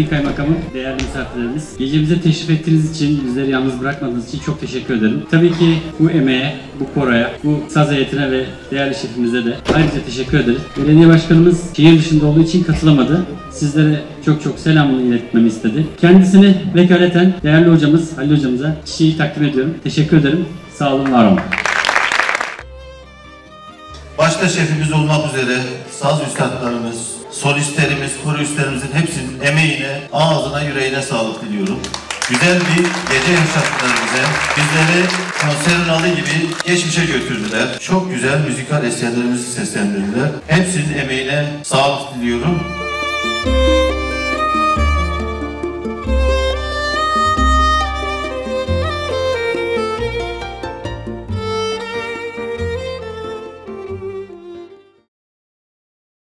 Sayın Kaymakamım, değerli misafirlerimiz, gecemize teşrif ettiğiniz için, bizleri yalnız bırakmadığınız için çok teşekkür ederim. Tabii ki bu emeğe, bu koroya, bu saz heyetine ve değerli şefimize de ayrıca teşekkür ederiz. Belediye başkanımız şehir dışında olduğu için katılamadı. Sizlere çok selamını iletmemi istedi. Kendisini vekaleten değerli hocamız Halil hocamıza çiçeği takdim ediyorum. Teşekkür ederim. Sağ olun, var olun. Başta şefimiz olmak üzere saz üstadlarımız, solistlerimiz, koristlerimizin hepsinin emeğine, ağzına, yüreğine sağlık diliyorum. Güzel bir gece yaşattılar bize. Bizleri konserin alı gibi geçmişe götürdüler. Çok güzel müzikal eserlerimizi seslendirdiler. Hepsinin emeğine sağlık diliyorum.